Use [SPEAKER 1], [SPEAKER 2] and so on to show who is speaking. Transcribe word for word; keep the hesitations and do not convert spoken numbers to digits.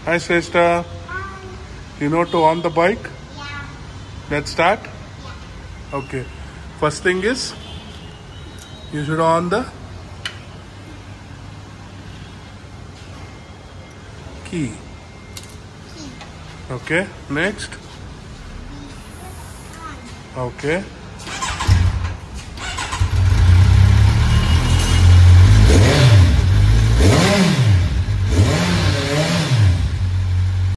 [SPEAKER 1] Hi Shreshta. You know to on the bike?
[SPEAKER 2] Yeah.
[SPEAKER 1] Let's start?
[SPEAKER 2] Yeah.
[SPEAKER 1] Okay. First thing is, you should on the key. Okay. Next. Okay.